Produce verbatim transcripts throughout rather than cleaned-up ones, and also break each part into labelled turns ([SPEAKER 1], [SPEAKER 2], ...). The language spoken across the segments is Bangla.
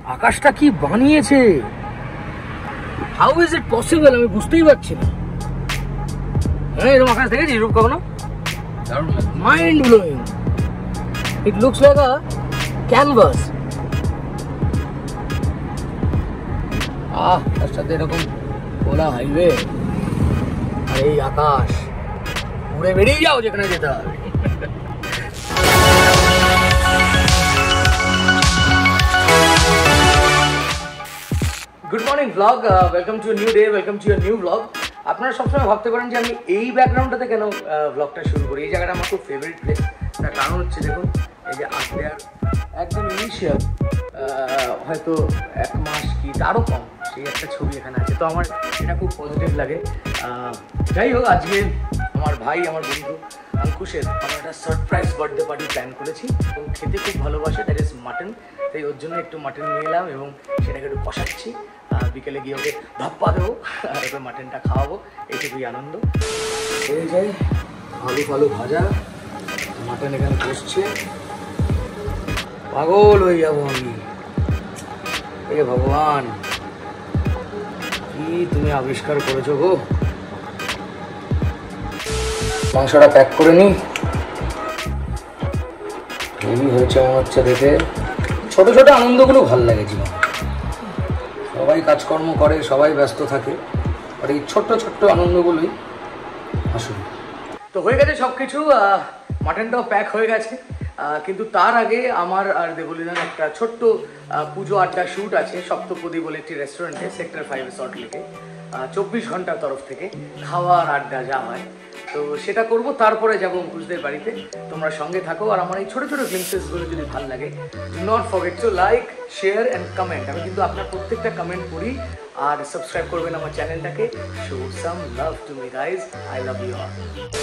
[SPEAKER 1] আকাশটা কি বানিয়েছে, হাউ ইজ ইট পসিবল, আমি বুঝতেই পারছি না। হ্যাঁ, এরকম আকাশ দেখেছি রূপ কখনো? Mind blowing. It looks like a canvas. Ah, তার সাথে এরকম খোলা হাইওয়ে আর এই আকাশ, উড়ে বেরিয়ে যাও যেখানে যেতে হবে। Good morning blog, welcome to new day, welcome to year new blog. আপনারা সবসময় ভাবতে পারেন যে আমি এই ব্যাকগ্রাউন্ডটাতে কেন ব্লগটা শুরু করি। এই জায়গাটা আমার খুব ফেভারিট প্লেস। তার কারণ হচ্ছে দেখুন, এই যে আত্মীয়ার একদম ইনিশিয়াল হয়তো এক মাস কি তারও কম সেই একটা ছবি এখানে আছে, তো আমার এটা খুব পজিটিভ লাগে। যাই হোক, আজকে আমার ভাই, আমার বন্ধু অঙ্কুশের আমরা একটা সারপ্রাইজ বার্থডে পার্টি প্ল্যান করেছি এবং খেতে খুব ভালোবাসে, দ্যাট ইজ মাটন। তাই ওর জন্য একটু মাটন নিয়ে এলাম এবং সেটাকে একটু কষাচ্ছি। বিকেলে গিয়ে ওকে ধাপ্পা দেবো আর ওকে মাটনটা খাওয়াবো, এইটুকুই আনন্দ। এই যাই আলু ফালু ভাজা, মাটন এখানে বসছে, পাগল হয়ে যাবো আমি। এ ভগবান, কি তুমি আবিষ্কার করেছো গো। মাংসটা প্যাক করে নি, হেভি হয়েছে মনে হচ্ছে দেখে। ছোট ছোট আনন্দগুলো ভাল লাগে জীবন। সবাই কাজকর্ম করে, সবাই ব্যস্ত থাকে, আর এই ছোট্ট ছোট্ট আনন্দগুলোই আসলে। তো হয়ে গেছে সব কিছু, মাটনটাও প্যাক হয়ে গেছে, কিন্তু তার আগে আমার আর দেবলীনার একটা ছোট্ট পুজো আড্ডা শ্যুট আছে সপ্তপদী বলে একটি রেস্টুরেন্টে, সেক্টর ফাইভ সল্ট লেকে। চব্বিশ ঘন্টার তরফ থেকে খাওয়ার আড্ডা যা হয়, তো সেটা করব। তারপরে যাবো অঙ্কুশদের বাড়িতে। তোমরা সঙ্গে থাকো, আর আমার এই ছোটো ছোটো গ্লিমসেসগুলো যদি ভালো লাগে, not forget to like, share and comment. আমি কিন্তু আপনার প্রত্যেকটা কমেন্ট পড়ি, আর সাবস্ক্রাইব করবেন আমার চ্যানেলটাকে। Show some love to me guys, I love you all.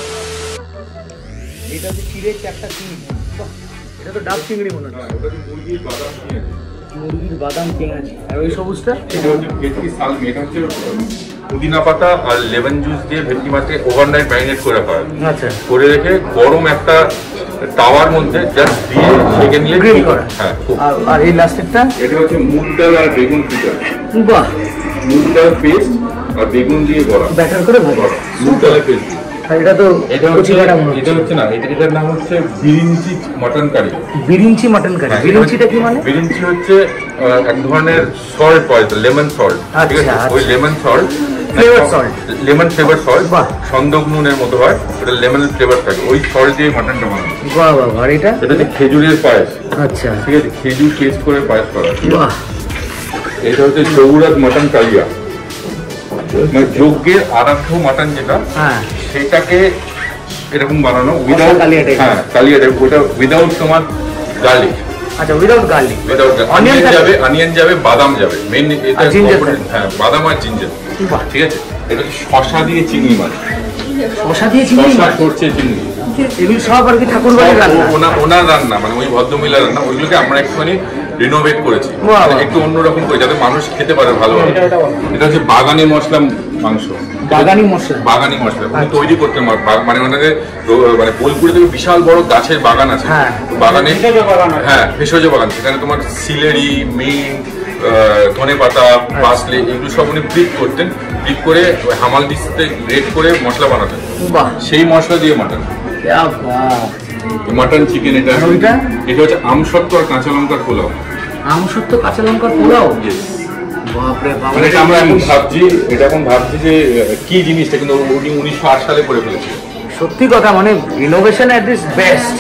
[SPEAKER 1] এটা হচ্ছে চিড়ের চারটা চিংড়ি, এটা তো ডাব চিংড়ি মনে হয়। মুরগির বাদাম পেঁয়াজ, মুরগির বাদাম পেঁয়াজ, আর ওই সবুজটা এটা হচ্ছে ভেটকি সালমি। এটা হচ্ছে পুদিনা পাতা আর লেমন জুস দিয়ে ভেটকি মাছকে ওভারনাইট ম্যারিনেট করে রাখা হয়। আচ্ছা, করে রেখে গরম একটা তাওয়ার মধ্যে জাস্ট দিয়ে সেকে নিয়ে গ্রিল করা। হ্যাঁ, আর এই লাস্টেরটা এটা হচ্ছে মুগ ডাল আর বেগুন পিঠা। বাহ, মুগ ডাল পেস্ট আর বেগুন দিয়ে করা, ব্যাটার করে ভাজা মুগ ডালের পেস্ট। এটা তো এটা হচ্ছে এটা হচ্ছে না, এটা এটার নাম হচ্ছে Birinchi mutton curry. Birinchi mutton curry, বিরিঞ্চিটা কি মানে? বিরিঞ্চি হচ্ছে এক ধরনের সল্ট পাওয়া যায়, লেমন সল্ট। ঠিক আছে, ওই lemon salt, flavour salt, lemon flavour salt, বাহ, সন্দক নুনের মতো হয়, ওটা লেমন ফ্লেভার থাকে, ওই সল্ট দিয়ে মটনটা বানানো। বাহ বাহ, আর এটা এটা হচ্ছে খেজুরের পায়েস। আচ্ছা, ঠিক আছে, খেজুর পেস্ট করে পায়েস করা। বাহ, এটা হচ্ছে চৌরাত মটন কালিয়া, মানে যজ্ঞের আরাধ্য মাটন যেটা, হ্যাঁ, সেটাকে এরকম বানানো উইদাউট কালিয়া টাইপ। হ্যাঁ, কালিয়া টাইপ, ওটা উইদাউট তোমার গার্লিক। আচ্ছা, উইদাউট গার্লিক, উইদাউট অনিয়ন যাবে, অনিয়ন যাবে, বাদাম যাবে, মেইন এটা। হ্যাঁ, বাদাম আর জিঞ্জার। ঠিক আছে, এটা হচ্ছে শশা দিয়ে চিংড়ি মাছ। শশা দিয়ে চিংড়ি মাছ, সরষে চিংড়ি, এগুলো সব আর কি ঠাকুর বাড়ির রান্না, ওনার ওনার রান্না, মানে ওই ভদ্রমহিলার রান্না। ওইগুলোকে আমরা একটুখানি রিনোভেট করেছি, একটু অন্যরকম করে, যাতে মানুষ খেতে পারে ভালোভাবে। এটা হচ্ছে বাগানি মশলা মাংস, বাগানি মশলা, বাগানি মশলা উনি তৈরি করতে, মানে ওনাদের মানে বোলপুরে থেকে বিশাল বড় গাছের বাগান আছে, বাগানে, হ্যাঁ, ভেষজ বাগান। সেখানে তোমার সিলেরি, মিন্ট, ধনে পাতা, পার্সলে, এগুলো সব উনি ব্রিক করতেন, ব্রিক করে হামাল দিস্তে গ্রেট করে মশলা বানাতেন। সেই মশলা দিয়ে মাটন, মাটন চিকেন। এটা এটা হচ্ছে আমসত্ত্ব আর কাঁচা লঙ্কার পোলাও। আমসত্ত্ব কাঁচা লঙ্কার পোলাও, মানে এটা আমরা এখন ভাবছি, এটা এখন ভাবছি যে কি জিনিসটা, কিন্তু উনি উনিশশো আট সালে করে ফেলেছে। সত্যি কথা, মানে ইনোভেশন এট ইটস বেস্ট।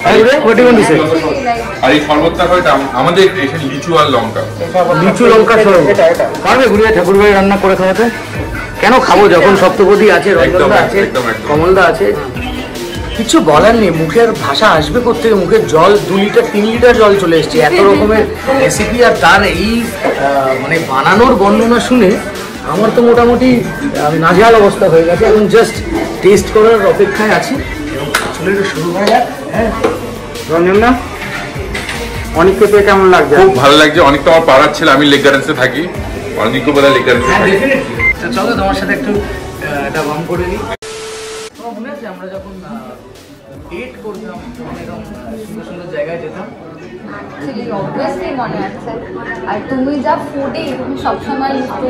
[SPEAKER 1] আর এই শরবতটা হয় আমাদের লিচু আর লঙ্কা, লিচু লঙ্কা শরবত। পারবে ঘুরিয়ে ঠাকুর বাড়ি রান্না করে খাওয়াতে? কেন খাবো, যখন সপ্তপদী আছে, রঞ্জনদা আছে, কমলদা আছে। কিছু বলার নেই, মুখের ভাষা আসবে কোথেকে, মুখের জল দু লিটার তিন লিটার জল চলে এসছে, এত রকমের রেসিপি। আর তার এই মানে বানানোর বর্ণনা শুনে আমার তো মোটামুটি নাজেহাল অবস্থা হয়ে গেছে, এবং জাস্ট টেস্ট করার অপেক্ষায় আছি। এবং আসলে শুরু হয়ে যাক। হ্যাঁ রঞ্জনদা, অনেককে পেয়ে কেমন লাগছে? খুব ভালো লাগছে। অনেক তো আমার পাড়ার ছিল, আমি লেক গার্ডেন্সে থাকি, অনেককে বোধহয় লেক গার্ডেন্সে থাকি। চলো তোমার সাথে একটু এটা বাম করে নিই। তোমার মনে আছে আমরা যখন ডেট করতাম তখন এরকম সুন্দর সুন্দর জায়গায় যেতাম,
[SPEAKER 2] অ্যাকচুয়ালি অবভিয়াসলি মনে আছে। আর তুমি যা ফুডি, তুমি সবসময়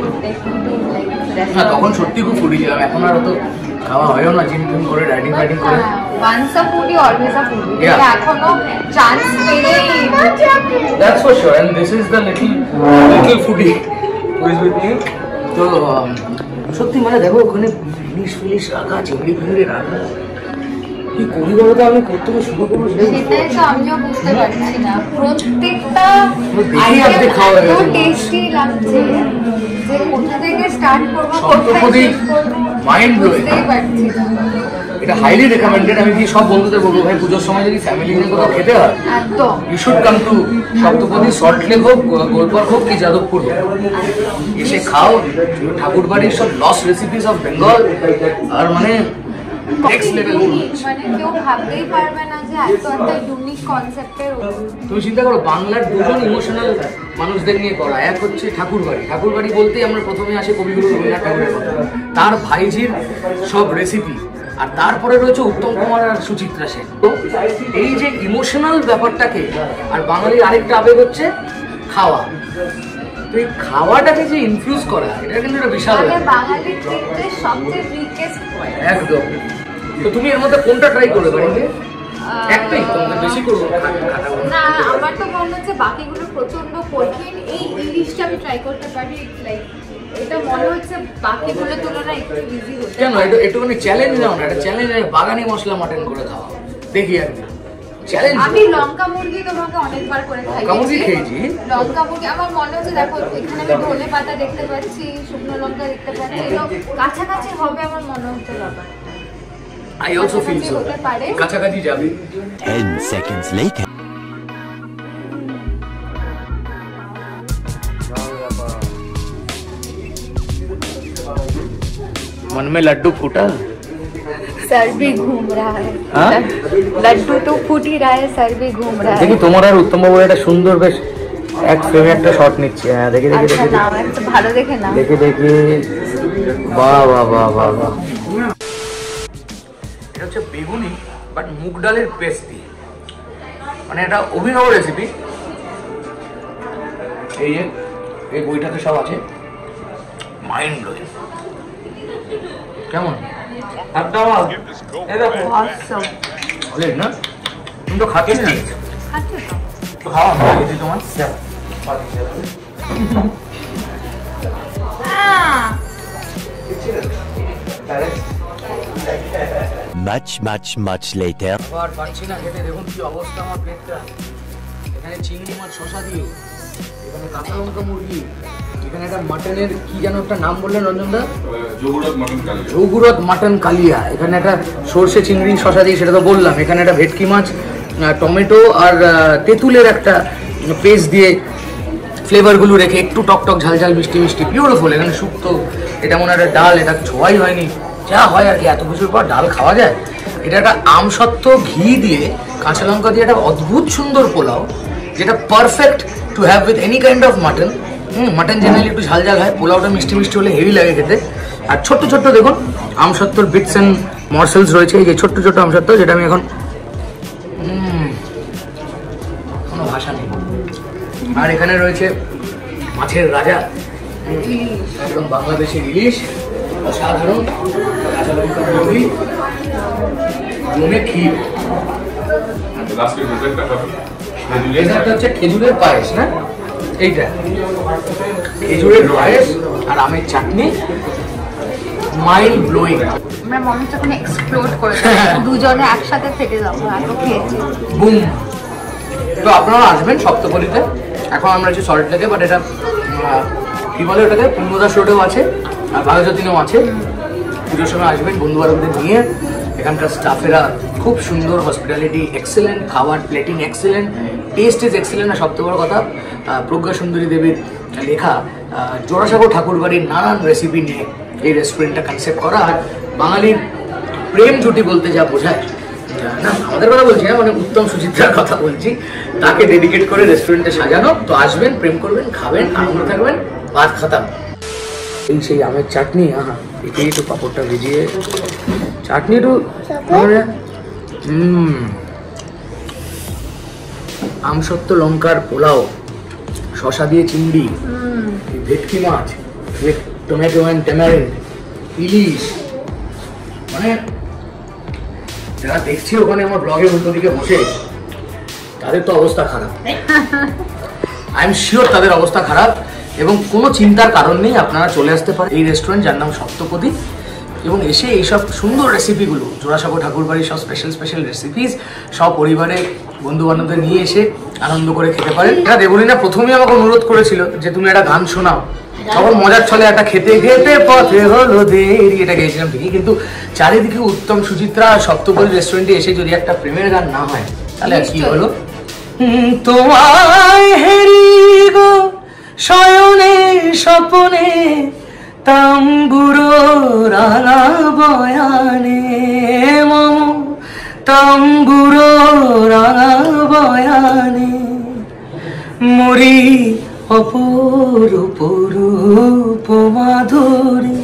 [SPEAKER 3] তখন সত্যি খুব ফুডি ছিলাম, এখন আর তো খাওয়া হয়ও না, জিম টিম করে ডাইটিং ফাইটিং করে।
[SPEAKER 2] Once a foodie always a foodie, এখনো চান্স পেলেই।
[SPEAKER 3] That's for sure, and this is the little little foodie who is with me. তো সত্যি মানে দেখো ওখানে ফিনিশ ফিনিশ রাখা, চিংড়ি ফিংড়ি রাখা, কি করি বলো তো, আমি করতে শুরু করবো
[SPEAKER 2] সেটাই তো আমিও বুঝতে পারছি না। প্রত্যেকটা
[SPEAKER 3] আইটেম খাওয়া
[SPEAKER 2] এত টেস্টি লাগছে যে কোথা থেকে স্টার্ট করবো, কোথায় শেষ করবো
[SPEAKER 3] মাইন্ড ব্লোয়িং।
[SPEAKER 2] বুঝতেই পারছি না।
[SPEAKER 3] এটা হাইলি রেকমেন্ডেড। আমি কি সব বন্ধুদের বলবো, ভাই পুজোর সময় যদি ফ্যামিলি নিয়ে কোথাও খেতে হয়,
[SPEAKER 2] একদম
[SPEAKER 3] you should come to Saptapadi, Salt Lake হোক, গোলপার্ক হোক কি যাদবপুর হোক, এসে খাও ঠাকুরবাড়ির সব লস রেসিপিস অফ বেঙ্গল। আর মানে নেক্সট লেভেল।
[SPEAKER 2] মানে কেউ ভাবতেই পারবে না যে এত একটা ইউনিক কনসেপ্টের উপর।
[SPEAKER 3] তুমি চিন্তা করো, বাংলার দুজন ইমোশনাল মানুষদের নিয়ে করা। এক হচ্ছে ঠাকুরবাড়ি, ঠাকুরবাড়ি বলতেই আমরা প্রথমে আসে কবিগুরু রবীন্দ্রনাথ ঠাকুরের কথা, তার ভাইজির সব রেসিপি, আর তারপরে রয়েছে উত্তম কুমার আর সুচিত্রা সেন। তো এই যে ইমোশনাল ব্যাপারটাকে, আর বাঙালির আরেকটা আবেগ হচ্ছে খাওয়া, তো এই খাওয়াটাকে যে ইনফিউজ করা, এটা কিন্তু একটা বিশাল
[SPEAKER 2] বাঙালির সবচেয়ে রিকেস্ট
[SPEAKER 3] একদম। তো তুমি এর মধ্যে কোনটা ট্রাই করবে বাড়িতে? একটাই তোমাকে বেশি করবো
[SPEAKER 2] না, আমার তো মনে হচ্ছে বাকিগুলো প্রচন্ড কঠিন। এই ইলিশটা আমি ট্রাই করতে পারি, লাইক এটা মনে হচ্ছে বাকিগুলোর তুলনায় একটু ইজি হচ্ছে।
[SPEAKER 3] কেন এটা একটুখানি চ্যালেঞ্জ নাও না, এটা চ্যালেঞ্জ, বাগানি মশলা মাটন করে খাওয়া দেখি আর কি চ্যালেঞ্জ।
[SPEAKER 2] আমি লঙ্কা মুরগি তোমাকে অনেকবার করে খাইয়েছি, লঙ্কা মুরগি আমার মনে হচ্ছে। দেখো এখানে আমি ধনে পাতা দেখতে পাচ্ছি, শুকনো লঙ্কা দেখতে পাচ্ছি, কাছাকাছি হবে আমার মনে হচ্ছে ব্যাপার।
[SPEAKER 3] I also feel so. কাছাকাছি যাবে।
[SPEAKER 4] ten seconds later.
[SPEAKER 3] मन में लड्डू फूटा,
[SPEAKER 2] सर भी घूम रहा है। लड्डू तो फूट ही रहा है, सर भी घूम रहा है।
[SPEAKER 3] দেখি তোমার আর উত্তম বাবুর একটা সুন্দর বেশ এক ফ্রেমে একটা শট নিচ্ছে। হ্যাঁ দেখি দেখি দেখি
[SPEAKER 2] না একটা ভালো দেখে না,
[SPEAKER 3] দেখি দেখি বাহ বাহ বাহ বাহ বাহ। এটা হচ্ছে বেগুনি বাট মুগ ডালের পেস্ট দিয়ে, মানে এটা অভিনব রেসিপি। এই যে এই বইটাতে সব আছে, মাইন্ড ব্লোয়িং। কেমন একদম এই দেখো
[SPEAKER 2] অসম
[SPEAKER 3] বলে না, তুমি তো খাচ্ছিস না,
[SPEAKER 2] খাচ্ছো
[SPEAKER 3] তো খাওয়া হয়ে গেছে তোমার।
[SPEAKER 4] Much, much, much later.
[SPEAKER 3] আবার পাচ্ছি না খেতে, দেখুন কি অবস্থা আমার পেটটা। এখানে চিংড়ি মাছ শসা দিয়ে, এখানে কাঁচা লঙ্কা মুরগি, এখানে একটা মাটনের কি যেন একটা নাম বললেন রঞ্জনদা,
[SPEAKER 1] যোগুরত মাটন কালিয়া,
[SPEAKER 3] যোগুরত মাটন কালিয়া। এখানে একটা সর্ষে চিংড়ি শসা দিয়ে, সেটা তো বললাম। এখানে একটা ভেটকি মাছ, টমেটো আর তেঁতুলের একটা পেস্ট দিয়ে ফ্লেভারগুলো রেখে একটু টক টক ঝাল ঝাল মিষ্টি মিষ্টি বিউটিফুল। এখানে শুক্তো, এটা মনে হয় একটা ডাল, এটা ছোঁয়াই হয়নি, যা হয় আর কি, এত কিছুর পর ডাল খাওয়া যায়। এটা একটা আমসত্ত্ব ঘি দিয়ে কাঁচা লঙ্কা দিয়ে একটা অদ্ভুত সুন্দর পোলাও, যেটা perfect to have with any kind of mutton. Hmm mutton generally একটু ঝাল ঝাল হয়, পোলাওটা মিষ্টি মিষ্টি হলে হেভি লাগে খেতে। আর ছোট্ট ছোট্ট দেখুন আমসত্ত্বর বিটস অ্যান্ড মরসেলস রয়েছে, এই যে ছোট্ট ছোট্ট আমসত্ত্ব, যেটা আমি এখন কোনো ভাষা নেই। আর এখানে রয়েছে মাছের রাজা, একদম বাংলাদেশের ইলিশ, অসাধারণ কাঁচা লঙ্কা মুরগি, জমে ক্ষীর। এটা হচ্ছে খেজুরের পায়েস না, এইটা খেজুরের পায়েস আর আমের চাটনি, মাইন্ড ব্লোয়িং।
[SPEAKER 2] আমার মনে হচ্ছে ওখানে এক্সপ্লোড করে যাবে, দুজনে একসাথে ফেটে যাবো এত খেয়েছি।
[SPEAKER 3] বুম। তো আপনারা আসবেন সপ্তপদীতে, এখন আমরা আছি সল্ট লেকে, বাট এটা কি বলে ওটাকে পূর্ণদাস রোডেও আছে আর বাঘাযতীনেও আছে। পুজোর সময় আসবেন বন্ধু বান্ধবদের নিয়ে। এখানকার স্টাফেরা খুব সুন্দর, হসপিটালিটি এক্সেলেন্ট, খাবার plating excellent, taste is excellent. আর সবথেকে বড় কথা, প্রজ্ঞা সুন্দরী দেবীর লেখা জোড়াসাঁকো ঠাকুরবাড়ির নানান রেসিপি নিয়ে এই রেস্টুরেন্টটা কনসেপ্ট করা। আর বাঙালির প্রেম জুটি বলতে যা বোঝায়, না আমাদের কথা বলছি না, মানে উত্তম সুচিত্রার কথা বলছি, তাকে ডেডিকেট করে রেস্টুরেন্টে সাজানো। তো আসবেন, প্রেম করবেন, খাবেন, আনন্দ থাকবেন, ভাত খাতাম। এই সেই আমের চাটনি, হ্যাঁ এটাই একটু পাঁপড়টা ভিজিয়ে চাটনি একটু হম আমসত্ত্ব লঙ্কার পোলাও, শশা দিয়ে চিংড়ি, ভেটকি মাছ, টমেটো অ্যান্ড ট্যামারিন্ড, ইলিশ, মানে যারা দেখছি ওখানে আমার ব্লগের উল্টো দিকে বসে, তাদের তো অবস্থা খারাপ। আই এম শিওর তাদের অবস্থা খারাপ, এবং কোনো চিন্তার কারণ নেই। আপনারা চলে আসতে পারেন এই রেস্টুরেন্ট যার নাম সপ্তপদী, এবং এসে এইসব সুন্দর রেসিপিগুলো, জোড়াসাঁকো ঠাকুরবাড়ির সব স্পেশাল স্পেশাল রেসিপিস সব পরিবারে বন্ধু বান্ধবদের নিয়ে এসে আনন্দ করে খেতে পারেন। এটা দেবলীনা প্রথমেই আমাকে অনুরোধ করেছিল যে তুমি একটা গান শোনাও, তখন মজার ছলে একটা খেতে খেতে পথে হলো দেরি এটা গেয়েছিলাম ঠিকই, কিন্তু চারিদিকে উত্তম সুচিত্রা সপ্তপদী রেস্টুরেন্টে এসে যদি একটা প্রেমের গান না হয় তাহলে আর কি হলো। তোমায় হেরি গো শয়নে স্বপনে তাম্বুরো রাঙা বয়ানে, মম তাম্বুরো রাঙা বয়ানে, মরি অপরূপ রূপ মাধুরী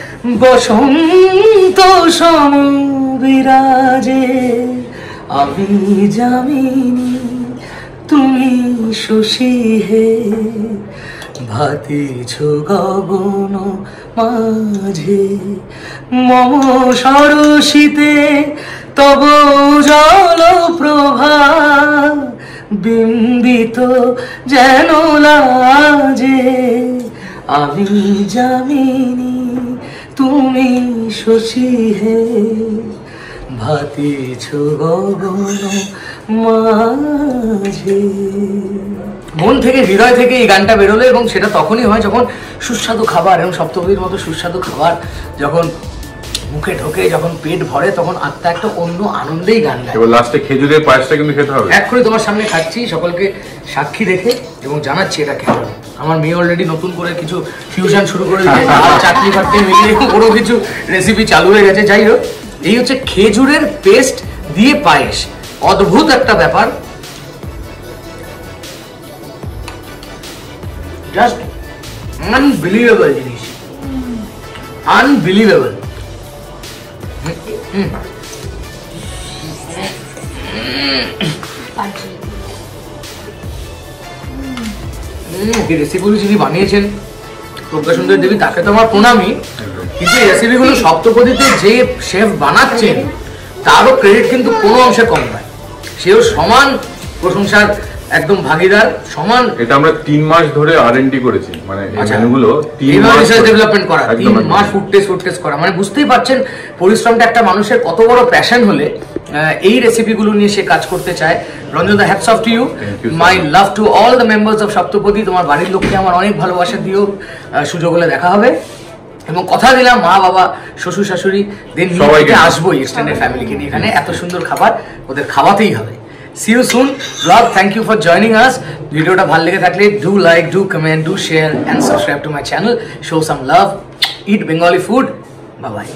[SPEAKER 3] বসন্ত সম বিরাজে, আমি যামিনী তুমি শশী হে, ভাতিছ গগন মাঝে, মম সরসিতে তব জল প্রভা, বিম্বিত যেন লাজে, আমি যামিনী তুমি শশী হে, ভাতিছ গগন মাঝে। মন থেকে হৃদয় থেকে এই গানটা বেরোলো, এবং সেটা তখনই হয় যখন সুস্বাদু খাবার, এবং সপ্তপদীর মতো সুস্বাদু খাবার যখন মুখে ঢোকে, যখন পেট ভরে, তখন আত্মা একটা অন্য আনন্দেই গান গায়।
[SPEAKER 1] এবার লাস্টে খেজুরের পায়েসটা কিন্তু খেতে হবে।
[SPEAKER 3] এক্ষুনি তোমার সামনে খাচ্ছি, সকলকে সাক্ষী রেখে, এবং জানাচ্ছি এটা খেতে। আমার মেয়ে অলরেডি নতুন করে কিছু ফিউশন শুরু করে দিয়েছে, আর চাটনি ফাটনি মিলিয়ে কোনো কিছু রেসিপি চালু হয়ে গেছে। যাই হোক, এই হচ্ছে খেজুরের পেস্ট দিয়ে পায়েস, অদ্ভুত একটা ব্যাপার, জাস্ট আনবিলিভেবল জিনিস, আনবিলিভেবল। রেসিপিগুলো যিনি বানিয়েছেন প্রজ্ঞা সুন্দরী দেবী, তাকে তো আমার প্রণামই, কিন্তু এই রেসিপিগুলো সপ্তপদীতে যে শেফ বানাচ্ছেন তারও ক্রেডিট কিন্তু কোনো অংশে কম নয়, সেও সমান প্রশংসার একদম ভাগিদার, সমান।
[SPEAKER 1] এটা আমরা তিন মাস ধরে আর এন্ড ডি করেছি, মানে এই মেনুগুলো তিন মাস
[SPEAKER 3] রিসার্চ ডেভেলপমেন্ট করা, তিন মাস ফুড টেস্ট ফুড টেস্ট করা, মানে বুঝতেই পারছেন পরিশ্রমটা একটা মানুষের কত বড় প্যাশন হলে এই রেসিপিগুলো নিয়ে সে কাজ করতে চায়। Ranjan da, hats off to you, my love to all the members of Saptapadi. তোমার বাড়ির লোককে আমার অনেক ভালোবাসা দিও, সুযোগ হলে দেখা হবে, এবং কথা দিলাম মা বাবা শ্বশুর শাশুড়ি দেন সবাইকে আসবোই, এক্সটেন্ডেড ফ্যামিলিকে নিয়ে এখানে, এত সুন্দর খাবার ওদের খাওয়াতেই হবে। See you soon vlog, thank you for joining us. ভিডিওটা ভালো লেগে থাকলে do like, do comment, do share and subscribe to my channel. Show some love, eat Bengali food. Bye bye.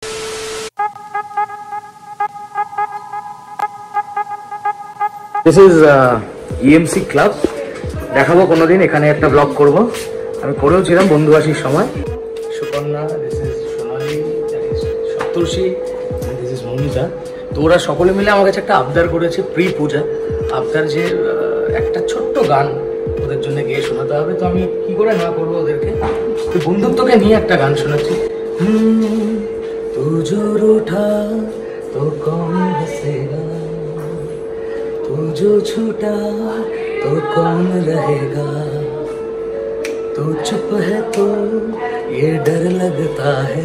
[SPEAKER 3] This is uh, E M C Club. দেখাবো কোনোদিন, এখানে একটা ব্লগ করব, আমি করেও ছিলাম বন্ধুবাসীর সময়। Sukanya, this is Sonali, that is Saptarshi, and this is Moumita. তো ওরা সকলে মিলে আমার কাছে একটা আবদার করেছে, প্রি পূজা আবদার, যে একটা ছোট্ট গান ওদের জন্য গিয়ে শোনাতে হবে। তো আমি কি করে না করবো ওদেরকে, তো বন্ধুত্বকে নিয়ে একটা গান শোনাচ্ছি। তু জো রুঠা তো কম হসেগা, তু জো ছুটা তো কম रहेगा, तू चुप है तो ये डर लगता है,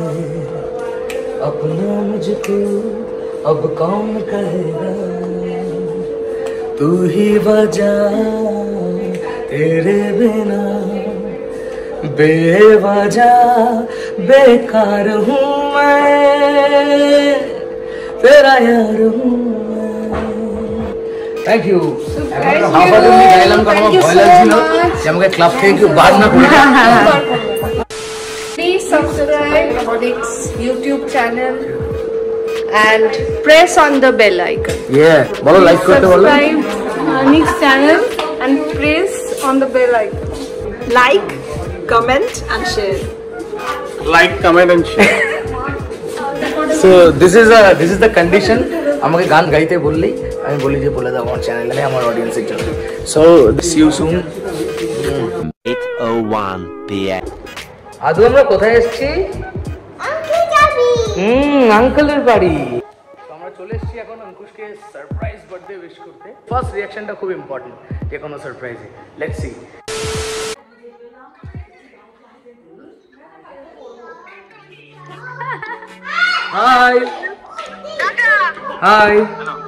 [SPEAKER 3] अपना मुझको अब कौन कहेगा, तू ही वजह तेरे बिना बेवजह बेकार हूँ मैं, तेरा यार हूँ मैं। Thank you. গাইলাম কারণ আমার ভয় লাগছিল যে আমাকে ক্লাব থেকে কেউ বার না করে।
[SPEAKER 5] Please subscribe Nick's YouTube channel and press on the bell icon.
[SPEAKER 3] Yeah, বলো লাইক করতে বলো।
[SPEAKER 5] Subscribe uh, Nick's channel and press on the bell icon. Like, comment and share.
[SPEAKER 1] Like, comment and share.
[SPEAKER 3] So this is a this is the condition, আমাকে গান গাইতে বললেই আমি বলি যে বলে দাও আমার চ্যানেলে আমার অডিয়েন্সের জন্য। So see you soon.
[SPEAKER 4] eight oh one p m
[SPEAKER 3] আদু আমরা কোথায় এসেছি? হুম, আঙ্কেলের বাড়ি। আমরা চলে এসেছি এখন অঙ্কুশকে সারপ্রাইজ বার্থডে উইশ করতে। ফার্স্ট রিঅ্যাকশনটা খুব ইম্পর্টেন্ট যে কোনো সারপ্রাইজে। Let's see. Hi hi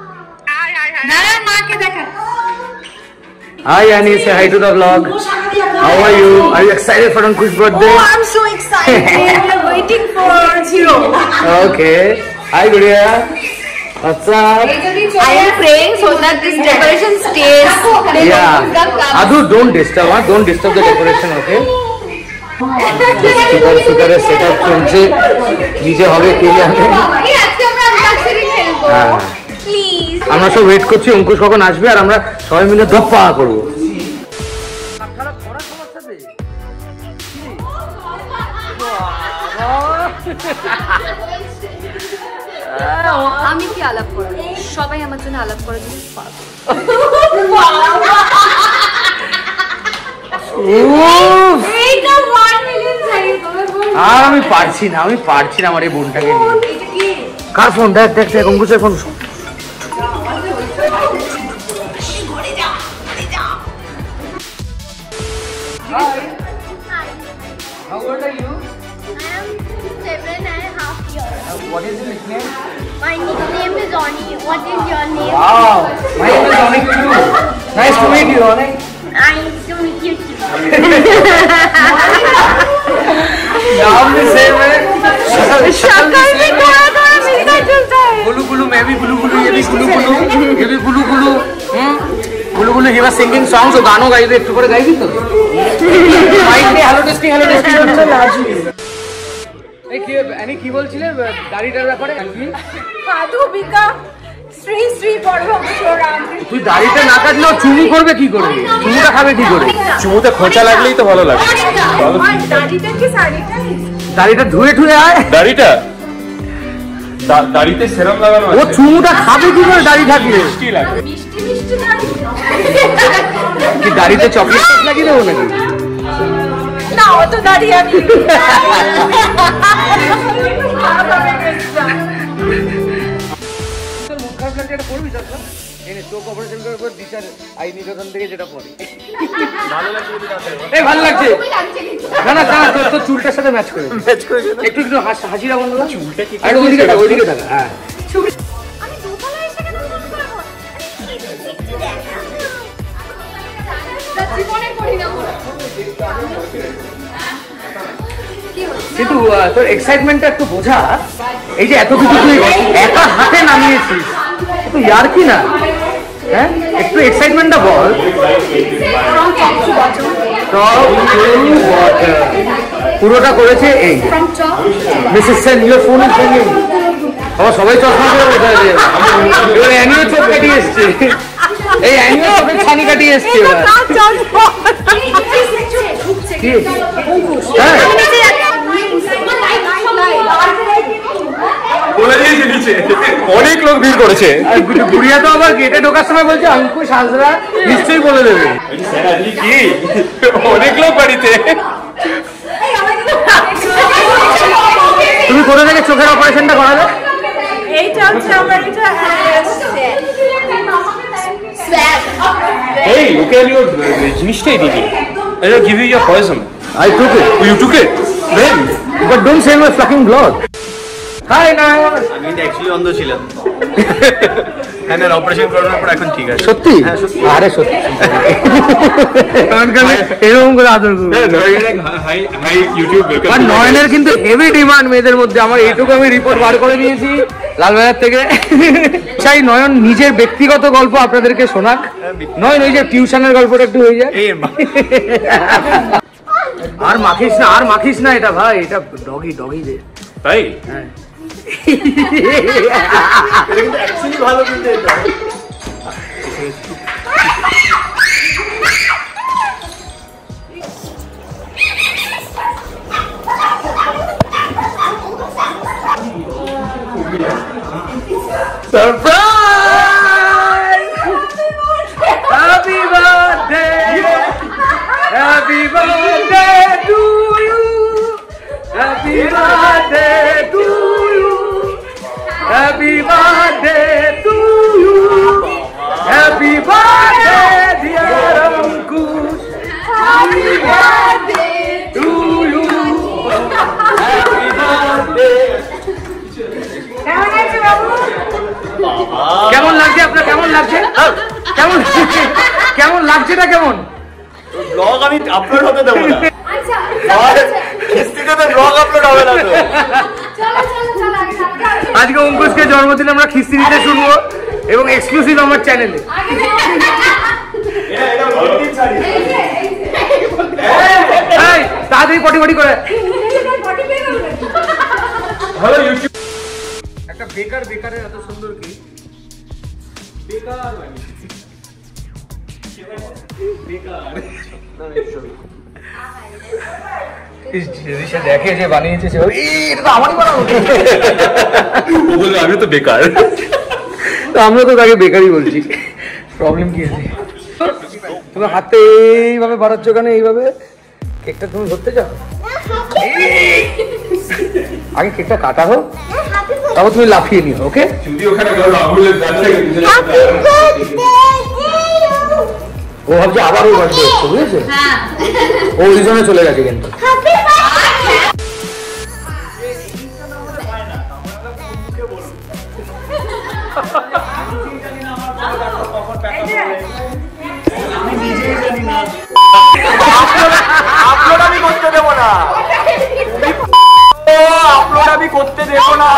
[SPEAKER 3] Hi Annie, say hi to the vlog. How are you? Are you excited for Ankush's birthday?
[SPEAKER 5] Oh, I'm so excited. We're waiting for you.
[SPEAKER 3] Okay. Hi Gudiya. What's up?
[SPEAKER 2] I am praying so that this decoration stays.
[SPEAKER 3] Yeah. Adu, don't disturb. Huh? Don't disturb the decoration, okay? Speaker, speaker setup চলছে। নিচে হবে কে জানে।
[SPEAKER 2] আজকে আমরা আনবক্সিং খেলবো। প্লিজ।
[SPEAKER 3] আমরা সব ওয়েট করছি অঙ্কুশ কখন আসবে আর আমরা সবাই মিলে দপ্পা করব।
[SPEAKER 2] আমি কি আলাপ করব? সবাই আমার জন্য আলাপ করার জন্য পাগল। এইটা one million চাই তোমার বোন।
[SPEAKER 3] আর আমি পারছি না, আমি পারছি না আমার এই বোনটাকে নিয়ে।
[SPEAKER 2] এটা কি?
[SPEAKER 3] কার ফোন? দেখ দেখ দেখ অঙ্কুশের phone. How old are you?
[SPEAKER 6] I am seven and a half years.
[SPEAKER 3] What is your nickname?
[SPEAKER 6] My nickname is Oni. What is your name?
[SPEAKER 3] Wow, my name is Onik too. Nice to meet you, Onik.
[SPEAKER 6] Nice to meet you too.
[SPEAKER 3] नाम भी सेम है।
[SPEAKER 5] शक्ल भी थोड़ा थोड़ा मिलता जुलता है।
[SPEAKER 3] गुलू गुलू, मैं भी गुलू गुलू, ये भी गुलू गुलू, ये भी गुलू गुलू। हम्म, गुलू गुलू ही was singing songs और गानों गाई तो एक टुकड़े गाई भी तो। माइक में हेलो टेस्टिंग हेलो टेस्टिंग करते लाजू। এই কি এনি কি বলছিলে গাড়িটার ব্যাপারে?
[SPEAKER 5] সাধু বিকা শ্রী শ্রী পরমেশ্বরাম।
[SPEAKER 3] তুই দাড়িটা না কাটলেও চুমু করবে কি করে? চুমুটা খাবে কি করে?
[SPEAKER 1] চুমুতে খোঁচা লাগলেই তো ভালো লাগে।
[SPEAKER 5] আর দাড়িটা কি শাড়িটা?
[SPEAKER 3] দাড়িটা ধুয়ে ধুয়ে আয়।
[SPEAKER 1] দাড়িটা দা- দাড়িতে সেরাম লাগানো
[SPEAKER 3] ও
[SPEAKER 1] আছে।
[SPEAKER 3] চুমুটা খাবে কি করে দাড়ি থাকলে?
[SPEAKER 1] মিষ্টি লাগে।
[SPEAKER 5] মিষ্টি মিষ্টি দাড়ি।
[SPEAKER 3] কি দাড়িতে চকলেট লাগিয়ে দেবো নাকি?
[SPEAKER 5] না অত দাড়ি আমি। ভালো লাগছে না না না তোর তোর চুলটার সাথে ম্যাচ করে একটু একটু হাসিরা বন্ধ চুলটা কি ওইদিকে থাকা ওইদিকে থাকা হ্যাঁ
[SPEAKER 6] আমি দোতলায় এসে কেন ফোন করব?
[SPEAKER 2] জীবনে করি না বল।
[SPEAKER 3] কিন্তু আহ, তোর এক্সাইটমেন্টটা একটু বোঝা। এই যে এত কিছু তুই একা হাতে নামিয়েছিস তো ইয়ার কি না হ্যাঁ একটু এক্সাইটমেন্টটা বল। পুরোটা করেছে এই Mrs Sen your phone is রিংিং। আমার সবাই চশমা করে বোঝা যায় এবার অ্যানিও চোখ কাটিয়ে এসছে। এই অ্যানিও চোখের ছানি কাটিয়ে এসছে এবার। কি হ্যাঁ
[SPEAKER 1] বলে দিয়েছে নিচে অনেক লোক ভিড় করেছে।
[SPEAKER 3] গুড়িয়া তো আবার গেটে ঢোকার সময় বলছে অঙ্কুশ হাজরা নিশ্চয়ই বলে দেবে।
[SPEAKER 1] কি অনেক লোক বাড়িতে।
[SPEAKER 3] তুমি কোথা থেকে চোখের অপারেশনটা করাবে?
[SPEAKER 5] এইটা হচ্ছে আমার এটা
[SPEAKER 1] এই ওকে আমি ওর জিনিসটাই দিবি। I give you your poison.
[SPEAKER 3] I took it.
[SPEAKER 1] You took it then
[SPEAKER 3] But don't say my fucking blood. Hi, Nayan.
[SPEAKER 7] আমি কিন্তু অ্যাকচুয়ালি অন্ধ ছিলাম। হ্যাঁ না অপারেশন করানোর পর এখন ঠিক আছে।
[SPEAKER 3] সত্যি? আরে সত্যি। এরকম করে আদর করবো।
[SPEAKER 1] Hi hi YouTube welcome.
[SPEAKER 3] আর নয়নের কিন্তু হেভি ডিমান্ড মেয়েদের মধ্যে। আমার এইটুকু আমি রিপোর্ট বার করে নিয়েছি লালবাজার থেকে। চাই নয়ন নিজের ব্যক্তিগত গল্প আপনাদেরকে শোনাক। নয়ন ওই যে টিউশনের গল্পটা একটু হয়ে যায়। আর মাখিস না আর মাখিস না এটা ভাই এটা ডগি ডগি রে
[SPEAKER 1] তাই
[SPEAKER 3] হ্যাঁ
[SPEAKER 7] অ্যাকচুয়ালি ভালো কিন্তু এটা।
[SPEAKER 3] Surprise
[SPEAKER 5] Happy birthday to you. Happy birthday to you. Happy birthday to you. Happy birthday dear Ankush. Happy birthday to you. Happy birthday. কেমন লাগছে আপনার? কেমন লাগছে? কেমন কেমন লাগছে না? কেমন
[SPEAKER 7] ব্লগ আমি আপলোড হতে দেবো না।
[SPEAKER 2] আচ্ছা
[SPEAKER 7] কিস্তিতে তো ব্লগ আপলোড হবে না তো।
[SPEAKER 2] চলো চলো চলো আগে আগে
[SPEAKER 5] আজকে অঙ্কুশকে জন্মদিনে আমরা খিস্তি দিতে শুনবো এবং এক্সক্লুসিভ আমার চ্যানেলে। তাড়াতাড়ি পটি পটি করে
[SPEAKER 1] হ্যালো ইউটিউব।
[SPEAKER 5] একটা বেকার বেকারের এত সুন্দর কি বেকার দেখে যে বানিয়েছে সে এটা তো আমারই বানানো।
[SPEAKER 7] আমি তো বেকার।
[SPEAKER 5] তো আমরা তো তাকে বেকারই বলছি। প্রবলেম কি আছে? তুমি হাতে এইভাবে বাড়াচ্ছ কেন? এইভাবে কেকটা তুমি ধরতে চাও? আগে কেকটা কাটা হোক, তারপর তুমি লাফিয়ে নিও। ওকে?
[SPEAKER 1] যদি ওখানে আঙুলের দাঁড়িয়ে
[SPEAKER 5] ও ভাবছে আবার ওই বাড়িতে হচ্ছে, বুঝেছে? ও ওই জন্য চলে গেছে কিন্তু।
[SPEAKER 7] আপলোড আমি করতে দেবো না। আপলোড আমি করতে দেবো না।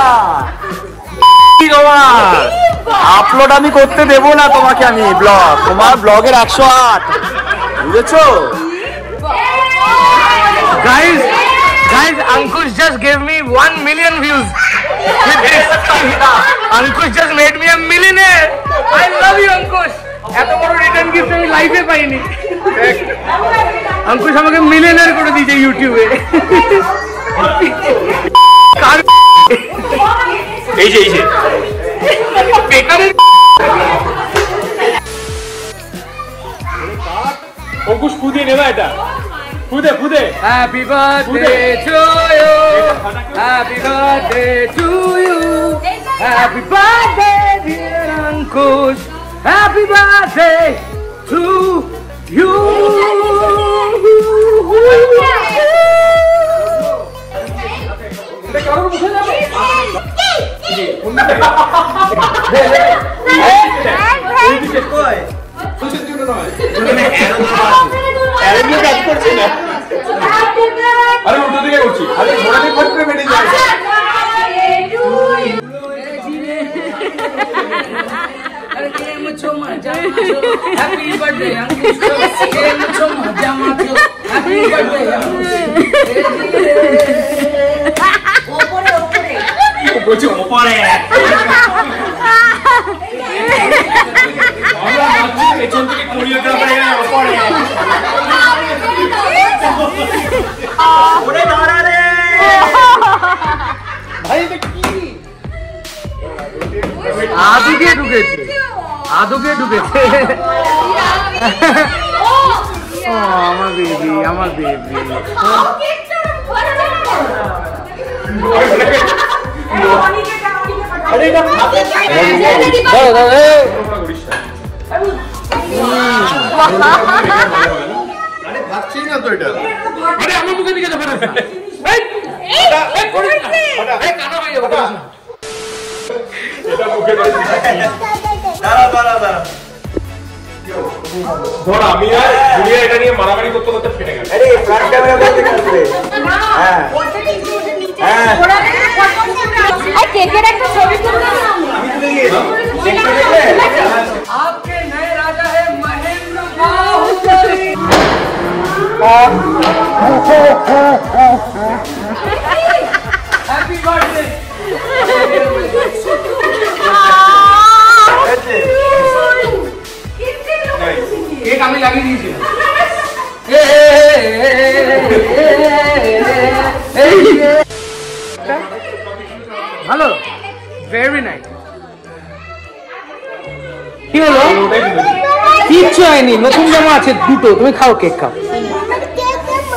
[SPEAKER 7] আপলোড আমি করতে দেবো না তোমাকে। আমি ব্লগ, তোমার ব্লগের একশো আট, বুঝেছো?
[SPEAKER 5] Guys, guys, Ankush just gave me one million views. Ankush just made me a millionaire. I love you, Ankush. এত বড় রিটার্ন গিফট আমি লাইফে পাইনি। আঙ্কুশ আমাকে মিলিয়নার করে দিয়েছে ইউটিউবে।
[SPEAKER 7] এই যে এই যে
[SPEAKER 5] বেকারের
[SPEAKER 1] অঙ্কুশ ফুদিয়ে নেবা এটা। ফুদে ফুদে।
[SPEAKER 5] Happy birthday to you, happy birthday to you, happy birthday dear Ankush, happy birthday to you.
[SPEAKER 7] কাজ করছি না।
[SPEAKER 1] আরে উল্টো দিকে করছি। আরে ঘোড়া দিয়ে ফট করে বেরিয়ে যাবে।
[SPEAKER 5] Happy birthday Ankush, happy birthday
[SPEAKER 6] ওপরে ওপরে
[SPEAKER 7] বলছি ওপরে।
[SPEAKER 1] আমরা নাচছি পেছন থেকে কোরিওগ্রাফার এখানে ওপরে।
[SPEAKER 7] ওরে দাঁড়া রে
[SPEAKER 5] ভাই এটা কি? আদুকে ঢুকেছে, আদুকে ঢুকেছে। ও আমার বেবি, আমার বেবি।
[SPEAKER 7] আরে এটা
[SPEAKER 5] দাও দাও এই
[SPEAKER 7] আরে ভাবছি না তো এটা।
[SPEAKER 5] আরে আমার মুখে দিকে যাবে না। এই এই এই কানা হয়ে যাবে।
[SPEAKER 1] এটা মুখে ধরে দিচ্ছি।
[SPEAKER 7] দাঁড়া দাঁড়া দাঁড়া।
[SPEAKER 1] ধর আমি আর দুনিয়া এটা নিয়ে মারামারি করতে করতে ফেটে গেল।
[SPEAKER 7] আরে ফ্রন্ট ক্যামেরা বন্ধ করবে। হ্যাঁ হ্যাঁ
[SPEAKER 2] আর কেকের একটা ছবি তুলবে না?
[SPEAKER 7] আমি তুলে দিয়েছি।
[SPEAKER 5] आपके नए राजा है Mahendra Baahubali. Happy birthday. Cake আমি লাগিয়ে দিয়েছি। ভালো, ভেরি নাইস। কি হলো? কিচ্ছু হয়নি, নতুন জামা আছে দুটো, তুমি খাও, কেক খাও।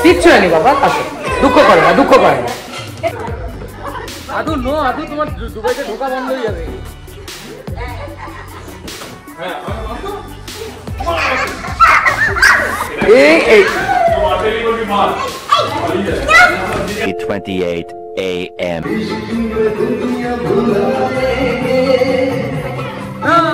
[SPEAKER 5] কিচ্ছু হয়নি বাবা, আসো, দুঃখ করে না, দুঃখ করে না। আদু নো, আদু তোমার দুবাইতে ঢোকা বন্ধ হয়ে যাবে। এই এই
[SPEAKER 4] eight twenty-eight a m
[SPEAKER 5] Ah!